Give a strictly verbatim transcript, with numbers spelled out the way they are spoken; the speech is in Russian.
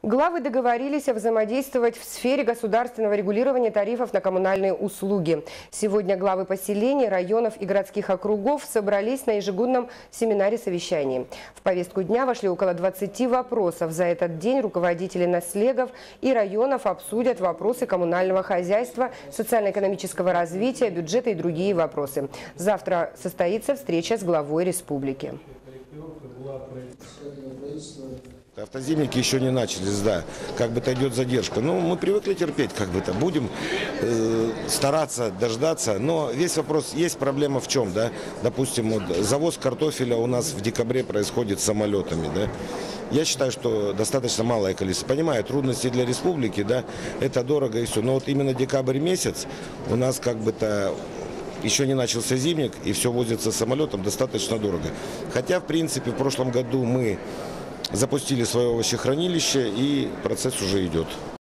Главы договорились взаимодействовать в сфере государственного регулирования тарифов на коммунальные услуги. Сегодня главы поселений, районов и городских округов собрались на ежегодном семинаре-совещании. В повестку дня вошли около двадцати вопросов. За этот день руководители наслегов и районов обсудят вопросы коммунального хозяйства, социально-экономического развития, бюджета и другие вопросы. Завтра состоится встреча с главой республики. Автозимники еще не начались, да, как бы-то идет задержка. Ну, мы привыкли терпеть, как бы-то будем э, стараться дождаться. Но весь вопрос, есть проблема в чем, да? Допустим, вот, завоз картофеля у нас в декабре происходит самолетами, да? Я считаю, что достаточно малое количество. Понимаю, трудности для республики, да, это дорого и все. Но вот именно декабрь месяц у нас как бы-то еще не начался зимник, и все возится самолетом достаточно дорого. Хотя, в принципе, в прошлом году мы запустили свое овощехранилище, и процесс уже идет.